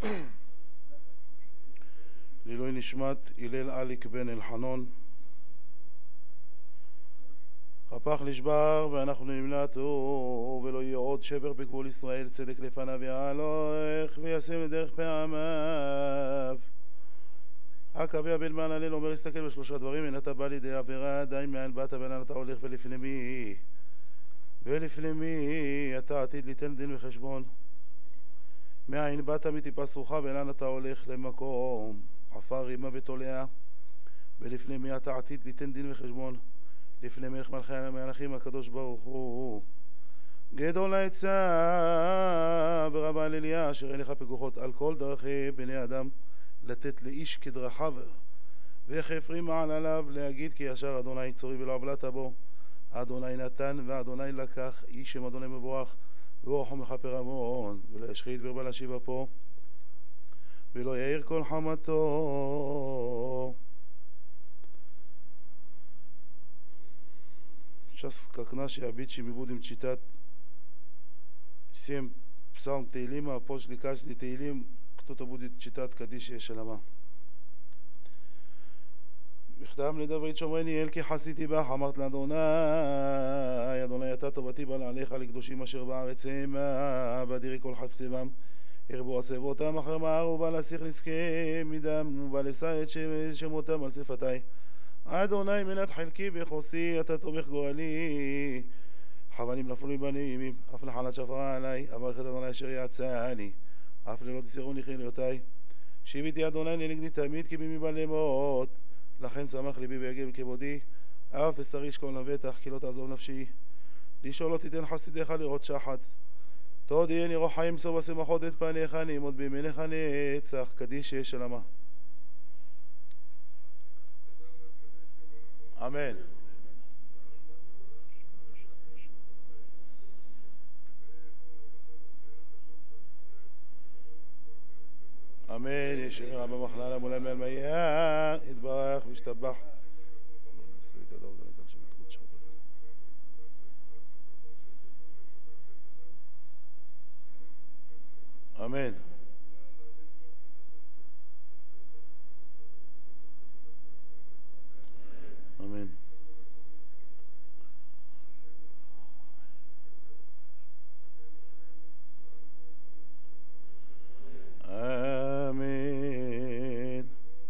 לעילוי נשמת הלל אליק בן אלחנון. הפח נשבר ואנחנו נמלטו, ולא יהיה עוד שבר בגבול ישראל, צדק לפניו יהלך וישם לדרך פעמיו. הקוויה בן מען הלל אומר, הסתכל בשלושה דברים: אין אתה בא לידי עבירה, די מאין באת ואין אתה הולך, ולפני מי אתה עתיד ליתן דין וחשבון. מאין באת מטיפה סרוחה ואין אתה הולך למקום עפר רימה ותולע, ולפני מי אתה עתיד ליתן דין וחשבון. לפני מלך מלכי המלכים הקדוש ברוך הוא, גדול העצה ורב ההלליה, אשר אין לך פיקוחות על כל דרכי בני אדם, לתת לאיש כדרכיו, וכפרי מעל עליו, להגיד כי ישר אדוני צורי ולא עוולת בו. אדוני נתן ואדוני לקח, איש שם אדוני מבורך, ורוחו מכפר המון, ולא ישחית ורבה להשיב אפו, ולא יאיר כל חמתו. Сейчас, как наши обычаи, мы будем читать 7 псалм Теилима, а после каждый Теилим кто-то будет читать Кадиш Шалама. מכתב לדוד שומרני אל כי חסיתי בך, אמרת לאדוני, אדוני אתה טובתי בא לעליך לקדושים אשר בארץ המה, ואדירי כל חפצבם, ירבו עשבותם אחר מהר, ובא להסיך נזקי מדם, ובא לשא את שמותם על שפתי. אדוני מנת חלקי וחוסי, אתה תומך גורלי. חבלים נפלו לי בנעימים, אף נחלת שפרה עלי, אברך את אדוני אשר יעצה לי, אף ללא תסרוני חיליותי. שיביתי אדוני לנגדי תמיד, כי בימי בא למות, לכן שמח ליבי ויגל כבודי, אף בשרי שכון לבטח, כי לא תעזוב נפשי. לשאול לא תיתן חסידיך לראות שחת, תודיעני רוח חיים סוב ושמחות את פניך, נעמוד בימינך נצח. קדיש שלמה. אמן. אמן. ישמר רבה מחללה מולן מעל מיה, יתברך וישתבח. אמן. אמן. אמן.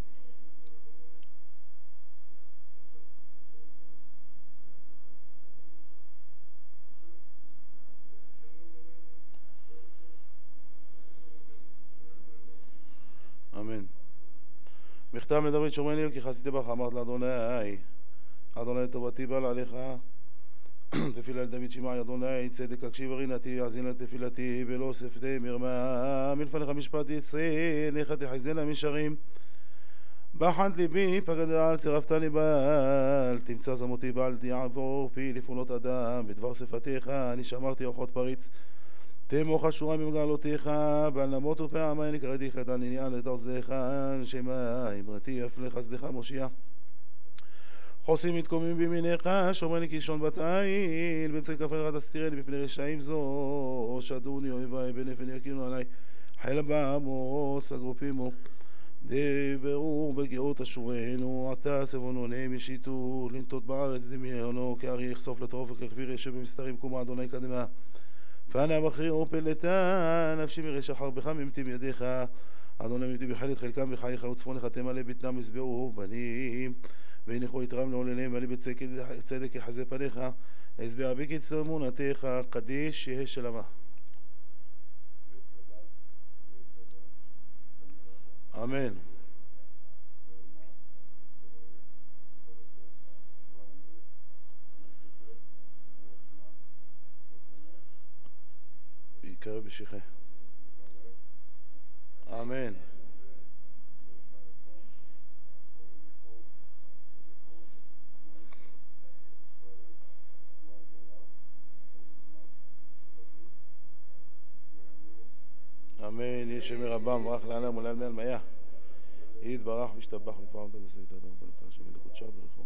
אמן. מכתב לדוד שומרני אל כי חסיתי בך, אמרת לאדוני, אדוני טובתי בא לעליך, תפילה לדוד שמעי אדוני, צדק הקשיב רינתי, יאזין לתפילתי, ולא שפתי מרמה, מלפניך משפט יצא, לך תחזינה משרים. בחנת ליבי פגדל, צירפת לי בל, תמצא זמותי בל תעבור פי לפעולות אדם, בדבר שפתיך אני שמרתי אורחות פריץ. תמוך אשורה ממגעלותיך, בל נמות ופעמיים נקראתי חטא נניעה לתרזך, שמא אמרתי אף לחסדך מושיע. חוסים מתקוממים בימיניך, שומרני כלשון בת עיל, בצל כף רגע תסתירני מפני רשעים זו, שדוני אויבי בנפן יקינו עלי, חיל בעמוס אגרופימו, דברו בגאות אשורנו, עתה סבונו נהם ישיתו, לנטות בארץ דמיינו, כארי יחשוף לטרוף וככביר ישב במסתרים קומה אדוני קדמה. פנה בכרי אופלתה, נפשי מרשע חרבך ממתים ידיך, אדוני ממתי בחלת חלקם בחייך וצפונך תמלא בטנם ישבעו בנים, והניחו יתרם לעולליהם ועלי בצדק יחזה פניך, הסבר בקיצור אמונתך. קדיש יהא שלמה. אמן. בעיקר בשיחה. אמן. אמן. ישמר רבם ברח לעלה מולל מעל מיה, יתברך וישתבח בפעם תדסה ותדם ותלתה השם לקודשה ברכו.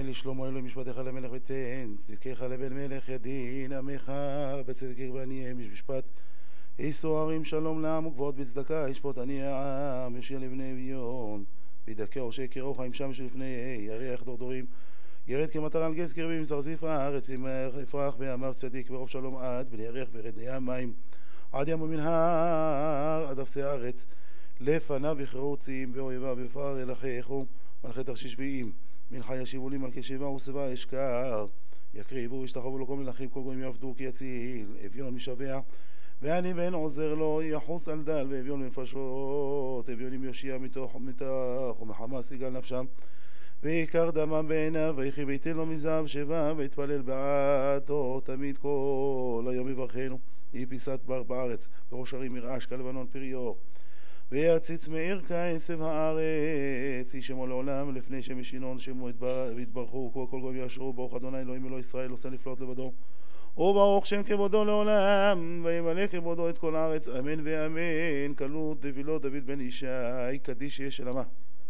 לשלמה אלוהים משפטיך למלך ותן, צדקך לבן מלך ידין עמך, בצדק ירבני משפט. סוהרים שלום לעם וגבוהות בצדקה, ישפוט עני העם, ישיר לבני אביון, וידכא עושי קרו חיים שם שלפני יריח דורדורים. ירד כמטר על גז קרבים, זרזיף הארץ, עם יפרח בימיו צדיק ברוב שלום עד, בני יריח וירד לים מים, עד ים ומנהר, עד אפסי הארץ. לפניו יחרוצים, באויביו בפר ילחכו, מלכי תרשיש ויים. מנחה ישיבו לי מלכי שיבה ושבע אשכר, יקריבו וישתחוו לו כל מלכים, כל גויים יעבדו כי יציל, אביון משבע ואני בן עוזר לו, יחוס על דל ואביון בנפשות, אביונים יושיע מתוך ומחמס יגאל נפשם, ויקר דמם בעיניו, ויחי ויתן לו מזהב שבע, ויתפלל בעדו תמיד כל היום יברכנו. יהי פיסת בר בארץ, בראש הרים ירעש כלבנון פריו, ויציץ מאיר כעשב הארץ, ישמו לעולם לפני שם ישינון, שמו ויתברכו כל גוי יאשרו, ברוך אדוני אלוהים אלוהי ישראל עושה נפלאות לבדו, וברוך שם כבודו לעולם, וימלא כבודו את כל הארץ, אמן ואמן. קלות דבילו דוד בן ישי, קדיש יש שלמה.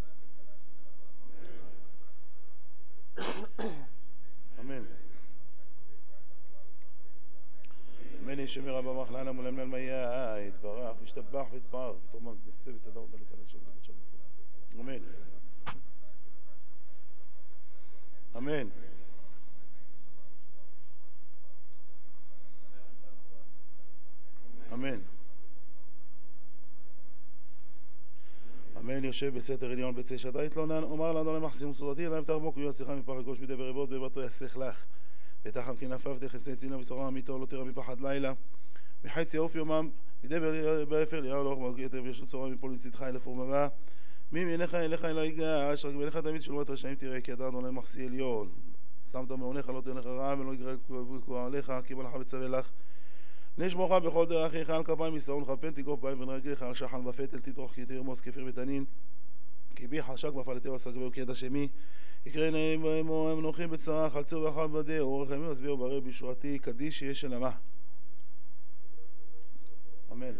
אמן. אמן ישמר רבה מחלנה מולמלל מיה, יתברך וישתבח ויתפאר ותרומם ותנסה ותדע ותלת על השם ותקוד שם. אמן. אמן. אמן. אמן. יושב בסתר עליון בצי שתה יתלונן, אומר לאדוני מחסים וסודתי, אליו תרבוק ויועציך מפח הקוש בידי ברבות ובתו יסך לך, ותחם כנפיו תחסי צינה ושורה אמיתו לא תראה מפחד לילה, מחץ יעוף יומם בידי באפר ליהו לא חמוק יתר וישו צורה מפול מצדך אלף ורמבה, מימינך אליך אל היגש, רק בלך תמיד שלוות רשעים תראה, כי ידע אדוני מחסי עליון, שמת מעונך לא תהיה לך רע ולא יגרע עליך, כי בלך וצווה לך, לשמוך בכל דרכיך על כפיים ישרון חפן תגוף בהם בין רגליך על שחן ופתל תטרוך כי תרמוס כפיר ותנין כי בי חשק בפלטהו סגבהו כי ידע שמי יקרא נעים בהם מנוחי בצרה חלצו ואכל בדהו אורך ימים הסבירו ברי בישועתי קדיש שיש שלמה. אמן.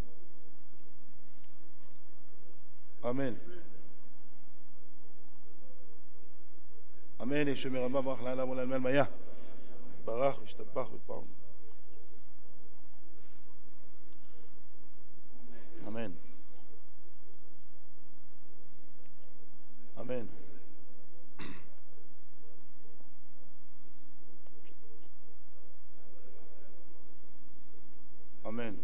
אמן. אמן. ישמר רבה ברח לילה מול אלמל מיה ברח ושתפח ותפאר. אמן. אמן. אמן.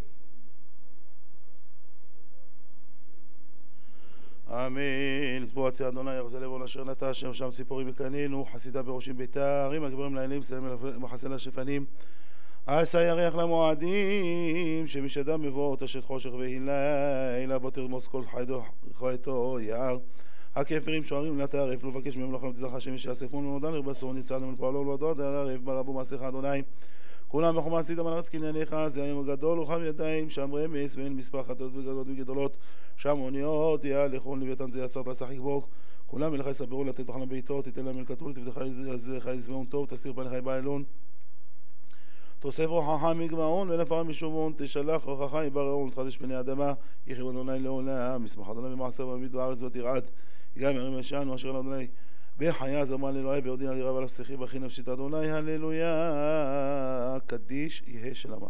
אמן. לצבוע עצי אדוני יחזה לבון אשר נטע אשר שם ציפורים יקנינו חסידה בראשים ביתה הרים הגברים לילים סלם מחסן לשפנים עשה ירח למועדים שמשדם מבוא תשת חושך והילה בו תרמוס כל חייתו יער הכפרים שוערים לטרף לא לבקש מהם לחלום תזרח השם שיאספון ונודע לרבסור ניצדנו מלפועלו ולבדו דרף ברבו מעשיך אדוני כולם בחומה עשית מלארץ קנייניך זה היום הגדול וחם ידיים שם רמס ואין מספר חטאות וגדות וגדולות שם אוניות יהלכון לביתן זה יצרת לשחק בו כולם מלך יסברו לתת תוכנה ביתו תיתן להם אלכתול תפתחה יזמון טוב תסיר פניך באלון תוסף רוחך מגמרון ולפעם משומון תשלח רוחך יברעון תחדש פני אדמה יחי אדוני לעולם ישמח אדוני במעשר ועמיד בארץ ותרעד גם ירים ישענו אשר לאדוני בחיה זרמה לאלוהי ביודין על ירב על הפסיכי בכי נפשית אדוני הללויה קדיש יהא שלמה.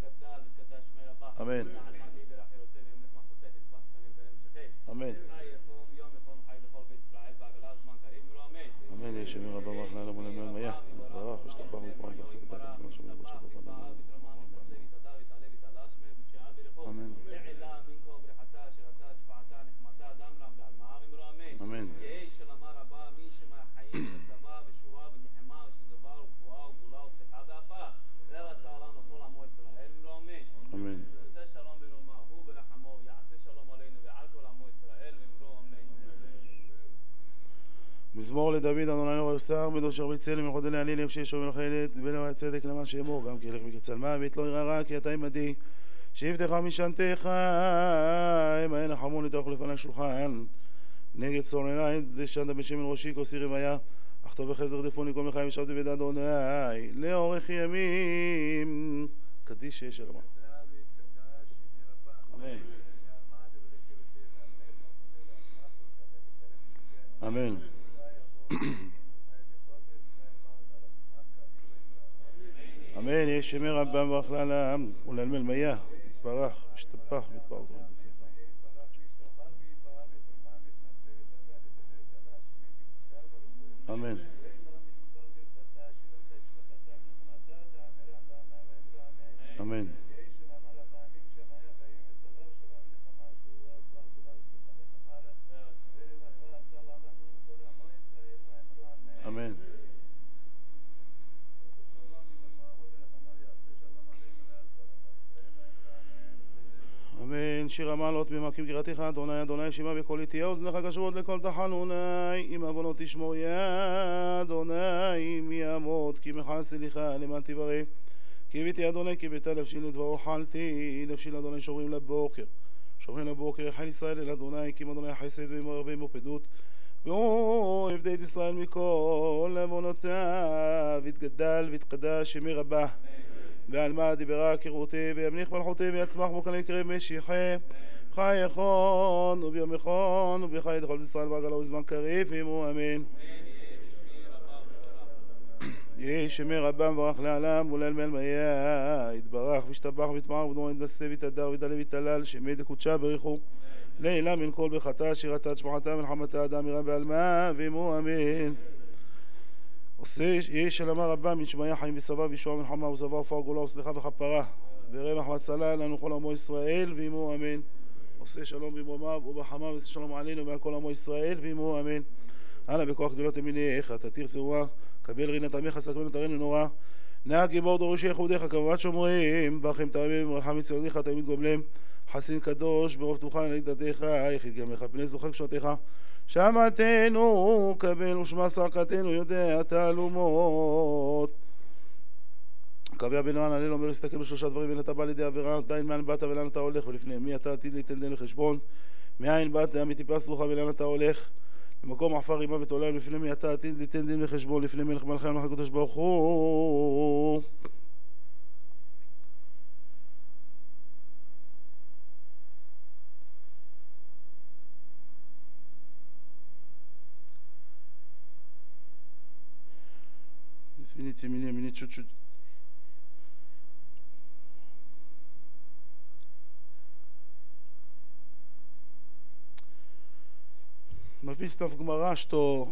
אמן. אמן. אמן. ישמר רבה ברח לילה מול אלמל מיה ברח ושתפח מפרם ועשית את הכל כמו שמונה בצ'ה בכל אמן. אמן. אמן. מזמור לדוד אדוני לא יוסר מדושר ביצל ממחוד אלי עלי לב שישו מלחלת בין הצדק למען שאמור גם כי ילך מקצל מוות לא ירא רע כי אתה עמדי שבטך משענתך אמהן החמון לתוך לפני שולחן נגד צור עיני דשנת בשמן ראשי כוסי רוויה אך טוב וחזר דפוני כל מחיים ושבתי בידי אדוני לאורך ימים קדיש שיש שלמה. אמן. אמן. אמן. יש שמי רבם ואכללם ולעלמל מיה יתברך וישתבח ויתברך. אמן. אמן. אמן. אמן. שיר המעלות ממקים קראתיך אדוני אדוני שמע בקולי תהיה אוזנך קשובות לכל תחנוני אם עוונות תשמור יא אדוני מי יעמוד כי מחל סליחה למען תברא כי הביתי אדוני כי ביתה לבשיל לדברו אוכלתי לבשיל אדוני שומרים לבוקר שומרים לבוקר יחל ישראל אל אדוני כי אם אדוני חסד ועמו הרבה עמו פדות והוא יפדה את ישראל מכל עוונותיו יתגדל ויתקדש שמי רבה ועל מה דיברה כרעותי וימליך מלכותי ויצמח בו כאן יקרב משיחי חי יכול וביום יכול ובחי דכל ישראל ועגלו בזמן קריב ואמו אמן. יהי שמי רבה מברך לעלם ולעלמל מיה יתברך וישתבח ויתמער ודמו יתנשא ויתהדר ויתעלה ויתהלל שמי דקודשה בריחו לעילה מן כל בחטא שירתה תשמחתה מלחמתה אדם יראה בעלמה ואמו אמן. עושה יהי שלמה רבה מן שמיה חיים וסבב וישועה מלחמה וזבה ופר גאולה וסליחה וכפרה ורמח והצלה לנו כל עמו ישראל ואמו אמן. עושה שלום במרומיו ובחמיו ועושה שלום עלינו ועל כל עמו ישראל ואמו אמן. אנא בכוח גדולות ימינך תתיר צרועה קבל רינת עמך סקרנו תרנו נורא נהג גיבור דורשי יחודיך כמובן שומרים בכם תרבים ורחם מצודיך תמיד גומלם חסין קדוש ברוב תוכל נליד דתך יחיד גם לך פני זוכק שנותיך שמעתנו קבל ושמע שרקתנו יודע תעלומות קבע בנוען הלל אומר הסתכל בשלושה דברים ואין אתה בא לידי עבירה דיין מאין באת ולאן אתה הולך ולפני מי אתה עתיד ליתן דין לחשבון מאין באת מטיפה סלוחה ולאן אתה הולך למקום עפר רימה ותולה ולפני מי אתה עתיד ליתן דין לחשבון לפני מלך מלכי המלך הקדוש ברוך הוא. Извините меня чуть-чуть написано в Гмара, что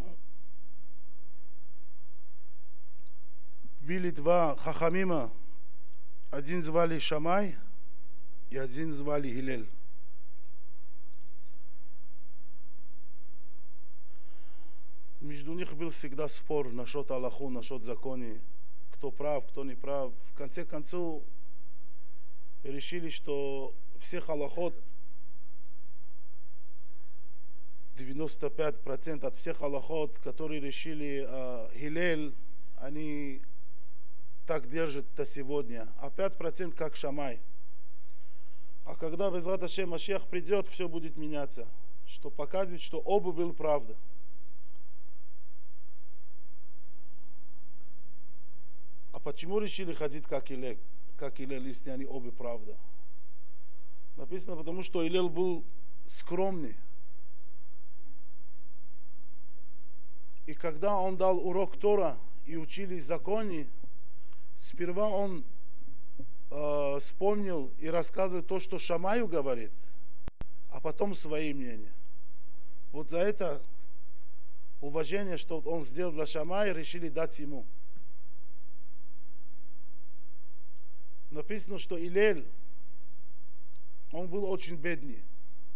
были два хахамима, один звали Шамай и один звали Гилель. Между них был всегда спор насчет Аллаху, насчет законы, кто прав, кто не прав. В конце концов решили, что всех Аллахот 95% от всех Аллахот, которые решили Гилель, они так держат до сегодня, а 5% как Шамай. А когда Безрат Ашем Машиах придет, все будет меняться, что показывает, что оба были правда. А почему решили ходить как Илель, если они оба правда? Написано, потому что Илель был скромный. И когда он дал урок Тора и учили законы, сперва он вспомнил и рассказывает то, что Шамаю говорит, а потом свои мнения. Вот за это уважение, что он сделал для Шамая, решили дать ему. Написано, что Илель, он был очень бедный.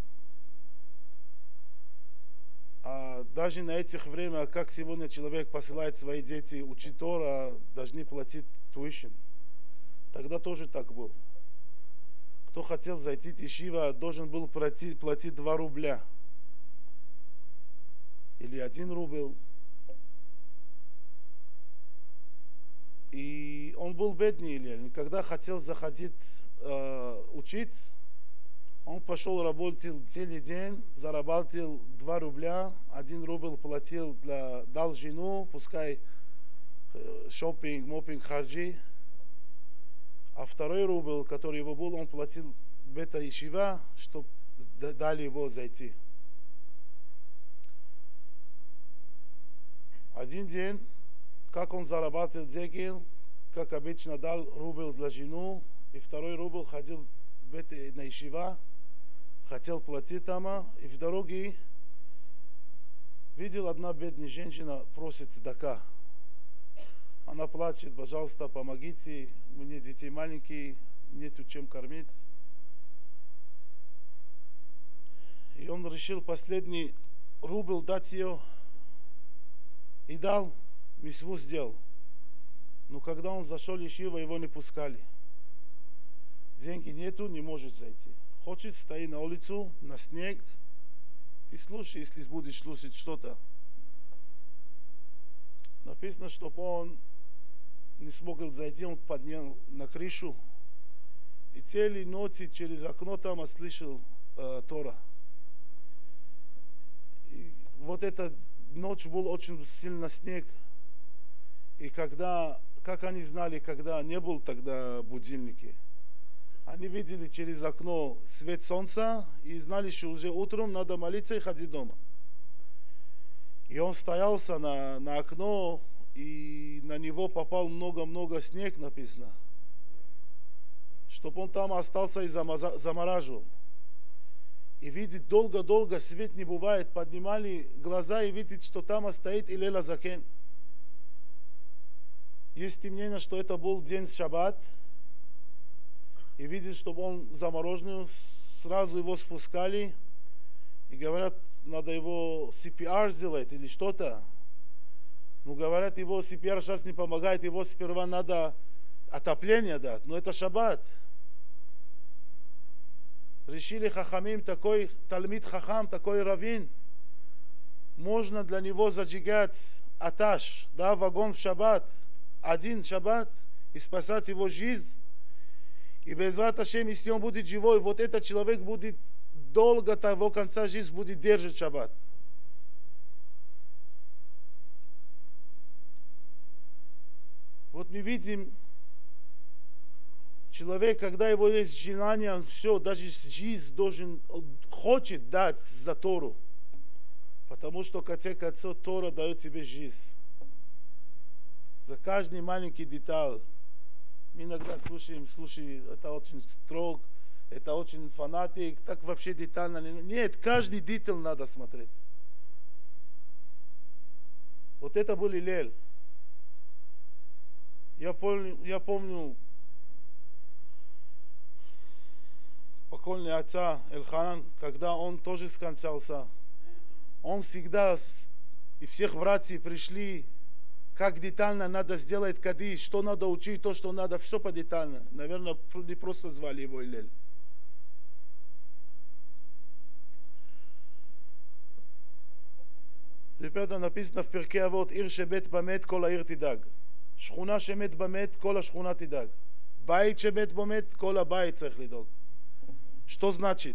А даже на этих время, как сегодня человек посылает свои дети учить Тора, должны платить tuition. Тогда тоже так было. Кто хотел зайти в ешива, должен был платить 2 рубля. Или 1 рубль. И он был бедный, или когда хотел заходить учить, он пошел работать целый день, заработал 2 рубля, 1 рубль платил, дал жену, пускай шопинг, мопинг, харджи, а 2 рубль, который его был, он платил бета ешива, чтобы дали его зайти. Один день, как он зарабатывал деньги, как обычно, дал рубль для жену, и второй рубль ходил на ишива, хотел платить там, и в дороге видел одна бедная женщина, просит цдака. Она плачет: пожалуйста, помогите, мне детей маленькие, нету чем кормить. И он решил последний рубль дать ее, и дал, мисву сделал. Но когда он зашел в ешива, его не пускали. Деньги нету, не может зайти. Хочет, стоит на улицу, на снег, и слушай, если будешь слушать что-то. Написано, чтобы он не смог зайти, он поднял на крышу. И целые ночи через окно там слышал Тора. И вот эта ночь был очень сильно снег. И когда, как они знали, когда не был тогда будильники, они видели через окно свет солнца и знали, что уже утром надо молиться и ходить дома. И он стоялся на окно, и на него попал много-много снег, написано. Чтобы он там остался и замораживал. И видит, долго-долго свет не бывает. Поднимали глаза и видит, что там стоит Илел Азакен. Есть мнение, что это был день шаббат. И видит, чтобы он замороженный, сразу его спускали. И говорят, надо его CPR сделать или что-то. Ну, говорят, его CPR сейчас не помогает, его сперва надо отопление дать. Но это шаббат. Решили хахамим, такой талмид хахам, такой раввин. Можно для него зажигать аташ, да, вагон в шаббат. Один шаббат, и спасать его жизнь. И безрат Ашем, если он будет живой, вот этот человек будет долго того конца жизни будет держать шаббат. Вот мы видим, человек, когда его есть желание, он все, даже жизнь должен, хочет дать за Тору. Потому что, в конце концов, Тора дает тебе жизнь. За каждый маленький деталь. Мы иногда слушаем, это очень строг, это очень фанатик, так вообще детально. Нет, каждый деталь надо смотреть. Вот это был Илель. Я помню покойный отца Эльханан, когда он тоже скончался, он всегда, и всех братьев пришли, как детально надо сделать кадиш, что надо учить, то, что надо, все подетально. Наверное, не просто звали его Илель. Ребята, написано в Перкей Авот, Ир шебет бамет, кол העיר תדאג. שכונה שמת במת, כל השכונה תדאג. בית שמת במת, כל הבית צריך לדאוג. Что значит?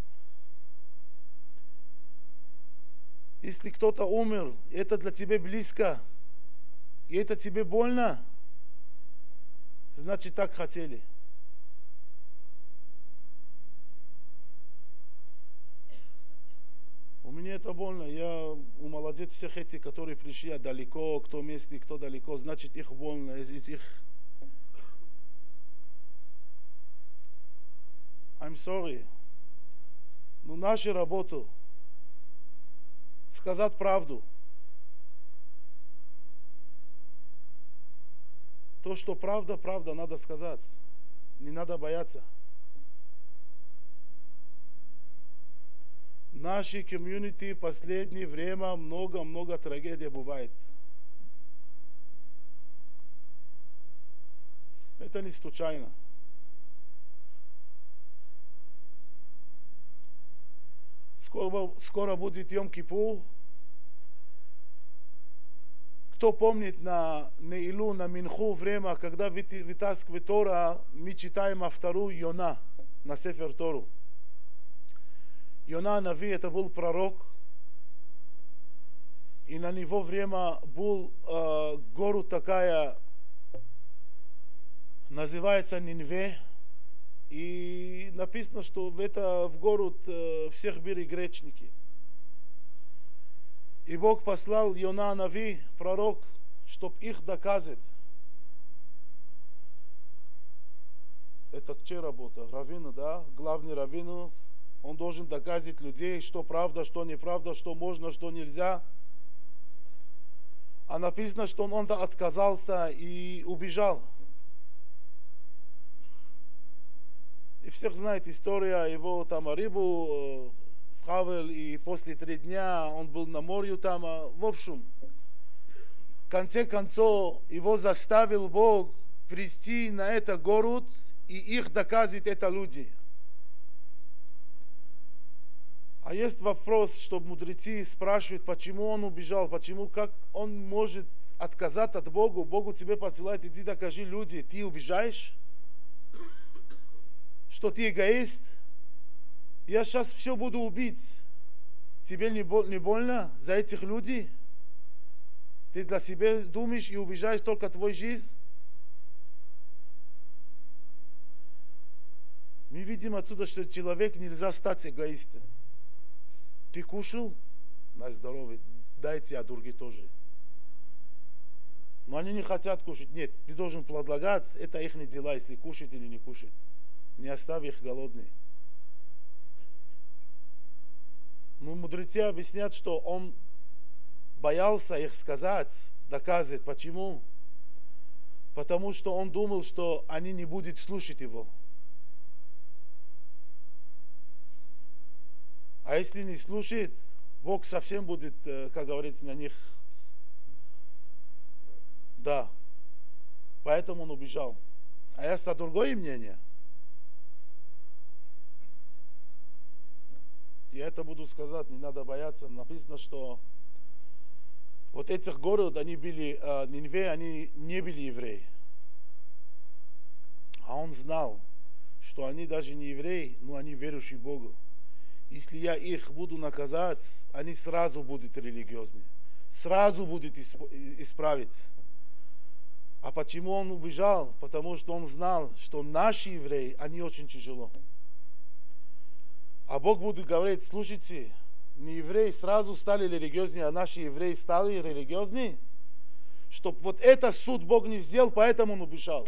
Если кто-то умер, это для тебя близко, и это тебе больно, значит, так хотели. У меня это больно. Я умолодец всех этих, которые пришли далеко, кто местный, кто далеко, значит, их больно. Из их... I'm sorry. Но наша работа сказать правду. То, что правда, правда, надо сказать. Не надо бояться. В нашей комьюнити в последнее время много трагедий бывает. Это не случайно. Скоро будет Йом-Кипур. Кто помнит на Неилу, на Минху время, когда вытаскивает Тора, мы читаем вторую Йона на Сефер Тору. Йона Нави, это был пророк, и на него время был гору такая, называется Нинве, и написано, что в город всех были грешники. И Бог послал Йона Нави, пророк, чтобы их доказать. это чья работа? Раввина, да? Главный раввин, он должен доказать людей, что правда, что неправда, что можно, что нельзя. А написано, что он отказался и убежал. И всех знает история, его там рыбу схавал, и после 3 дня он был на море там. В общем, в конце концов, его заставил Бог прийти на этот город, и их доказывать это люди. А есть вопрос, что мудрецы спрашивают, почему он убежал, почему, как он может отказаться от Бога, Богу тебе посылает, иди докажи люди, ты убежаешь? Что ты эгоист? Я сейчас все буду убить. Тебе не больно за этих людей? Ты для себя думаешь и убежаешь только твою жизнь? Мы видим отсюда, что человек нельзя стать эгоистом. Ты кушал? На здоровье. Дайте, а другие тоже. Но они не хотят кушать. Нет, ты должен предлагать. Это их дела, если кушать или не кушать. Не оставь их голодные. Но мудрецы объяснят, что он боялся их сказать, доказывать. Почему? Потому что он думал, что они не будут слушать его. А если не слушает, Бог совсем будет, как говорится, на них. Да. Поэтому он убежал. А есть другое мнение. И это буду сказать, не надо бояться. Написано, что вот этих городов, они были, Нинве, они не были евреи. А он знал, что они даже не евреи, но они верующие Богу. Если я их буду наказать, они сразу будут религиозны. Сразу будут исправить. А почему он убежал? Потому что он знал, что наши евреи, они очень тяжело. А Бог будет говорить, слушайте, не евреи сразу стали религиозными, а наши евреи стали религиозными. Чтобы вот этот суд Бог не сделал, поэтому он убежал.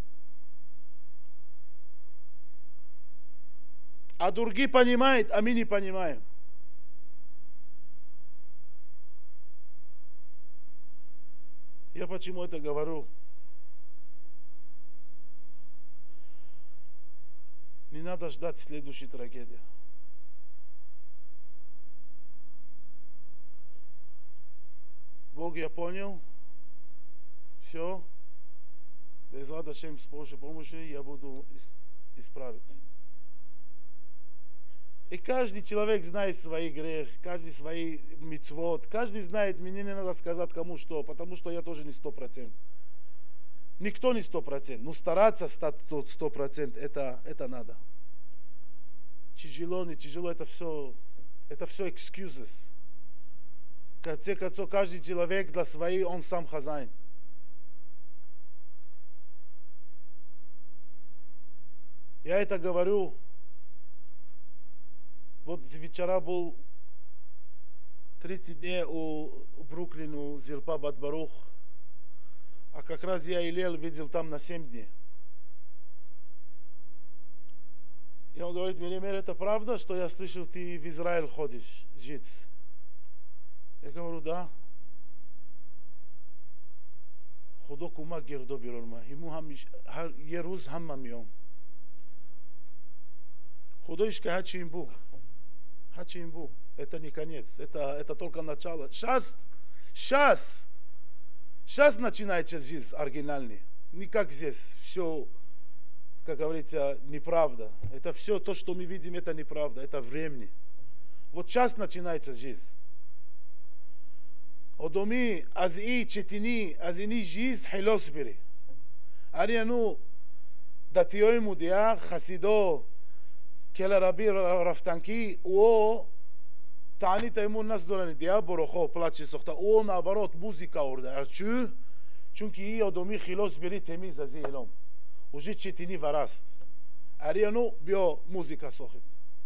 А другие понимают, а мы не понимаем. Я почему это говорю? Не надо ждать следующей трагедии. Бог, я понял. Все. Без Адашем с Божьей помощью я буду исправить. И каждый человек знает свои грехи, каждый свои мицвот, каждый знает, мне не надо сказать кому что, потому что я тоже не 100%. Никто не 100%, но стараться стать 100%, это надо. Тяжело, не тяжело, это все excuses. В конце концов, каждый человек для своих, он сам хозяин. Я это говорю. Вот вчера был 30 дней у Бруклина, Зилпа Бат-Барух. А как раз я Илел видел там на 7 дней. И он говорит, Мелимер, это правда, что я слышал, ты в Израиль ходишь жить? Я говорю, да. Худо кума гердо биролма. Ему еруз хаммам йом. Худо ишка хачи имбу. Хачимбу. Это не конец. Это только начало. Сейчас начинается жизнь оригинальная. Не как здесь. Все, как говорится, неправда. Это все то, что мы видим, это неправда. Это времени. Вот сейчас начинается жизнь. Одоми, ази, четини, азини жизнь, хилосбери. Ариану, датиой мудия, хасидо, Кела Раби Рафтанки, о Танит ему нас дорани, дия борохо, плаче сохта, о наоборот, музыка орда. Арчу, чунки и одоми хилос бери теми за зелом. Уже четини вараст. Ариану био музыка сохит.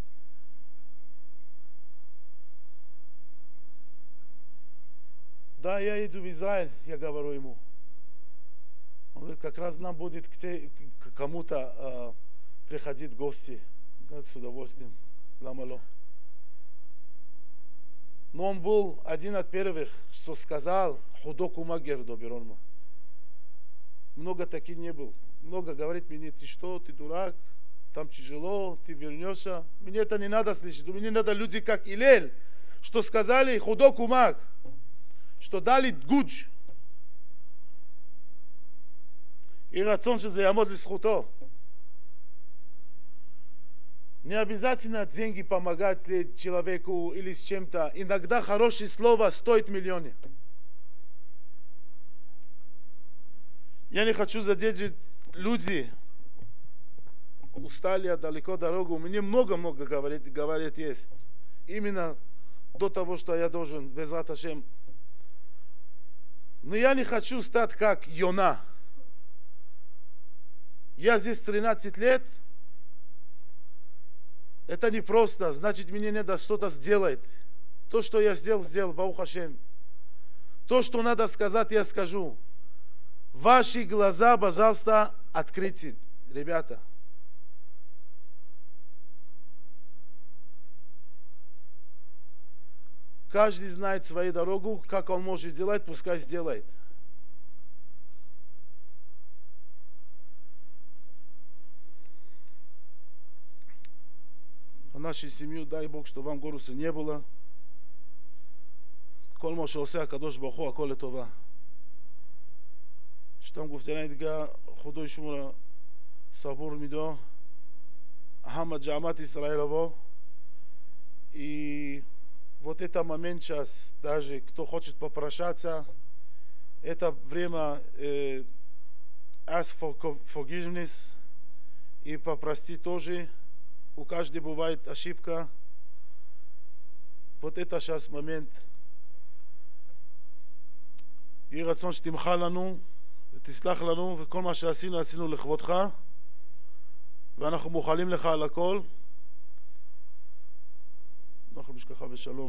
Да, я иду в Израиль, я говорю ему. Он говорит, как раз нам будет к кому-то приходить в гости. Говорит, с удовольствием. Ламало. Но он был один от первых, что сказал, худокума гердо беронма. Много таких не был. Много говорит мне, ты что, ты дурак, там тяжело, ты вернешься. Мне это не надо слышать. Мне надо люди, как Илель, что сказали, худокумак, что дали гудж. И рацион, что заямот лисхуто. Не обязательно деньги помогать человеку или с чем-то. Иногда хорошее слово стоит миллионы. Я не хочу задержать люди. Устали далеко дорогу. Мне много-много говорят есть. Именно до того, что я должен, безрат Ашем. Но я не хочу стать как Йона. Я здесь 13 лет. Это не просто, значит, мне надо что-то сделать. То, что я сделал, Баух Ашем. То, что надо сказать, я скажу. Ваши глаза, пожалуйста, откройте, ребята. Каждый знает свою дорогу, как он может сделать, пускай сделает. А нашу семью, дай Бог, что вам горусу не было. כל מה שעושה הקדוש ברוך הוא, הכל לטובה. שתם גופתנה ידגה חודו ישמורה סבור מידו, Ахамад Джамат Исраэль его. И вот это момент сейчас, даже кто хочет попрощаться, это время ask for forgiveness и попросить тоже. У каждого бывает ошибка. Вот это сейчас момент. יהי רצון שתמחה לנו ותסלח לנו, וכל מה שעשינו עשינו לכבודך, ואנחנו מוכלים לך על הכל. אנחנו משכחה בשלום.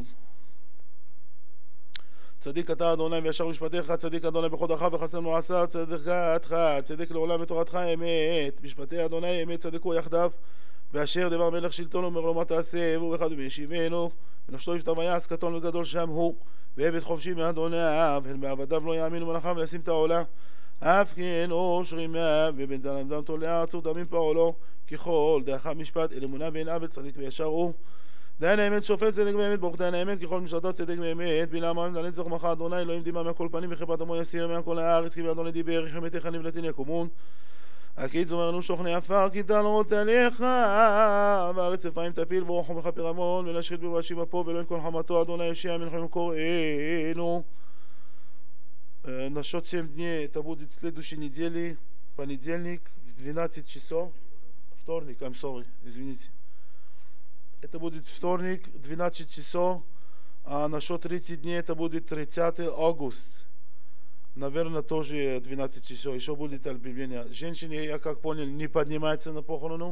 צדיק אתה אדוני וישר משפטיך, צדיק אדוני בחודך וחסר לנו עשה, צדקתך, צדיק לעולם ותורתך אמת, משפטי אדוני אמת צדקו יחדיו, ואשר דבר מלך שלטון אומר לו מה תעשה, והוא אחד וישיבנו, ונפשו יפתר ויעש קטון וגדול שם הוא, ועבד חופשי מאדוניו, הן בעבדיו לא יאמינו מלאכם ולשים את העולה, אף כן אושרים מאב, ובן תלמדם תולע עצור דמים פרעולו, ככל דאחר משפט אל אמונה ואין עבד צדיק וישר הוא. דיין האמת שופט צדק באמת, ברוך דיין האמת ככל משרתו צדק באמת, בילה אמרים לנצח ומך אדוני אלוהים דימה מהכל פנים וחברת עמו יסיר מהכל הארץ, כי באדוני דיבר יחמתך נבלתין יקומון. הקיץ אומר לנו שוכני עפר כי תלרות עליך, והארץ אפרים תפיל ורוחו מכפר המון, ולשחית ולהשיב אפו ולא ינקון חמתו אדוני יושיע מלחם קוראינו. На счет 7 дней, это будет в следующей неделе, понедельник, в 12 часов, вторник, I'm sorry, извините. Это будет вторник, 12 часов, а на счет 30 дней это будет 30 августа. Наверное, тоже 12 часов, еще будет объявление. Женщины, я как понял, не поднимаются на похорону.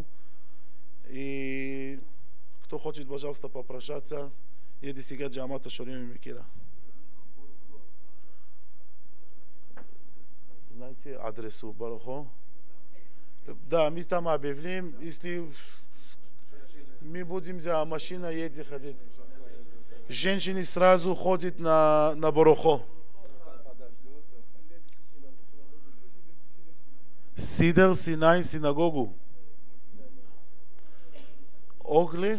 И кто хочет, пожалуйста, попрощаться, еди сега джамата Шорим Микира. Знаете адресу Барухо? Да, мы там объявим, если мы будем за машина едет ходить. Женщины сразу ходят на Барухо. Сидер Синай синагогу. Огли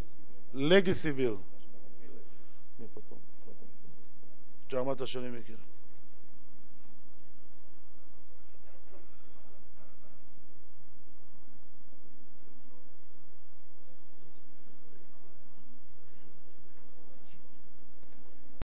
Легасивил. Джамата Шалим Микира.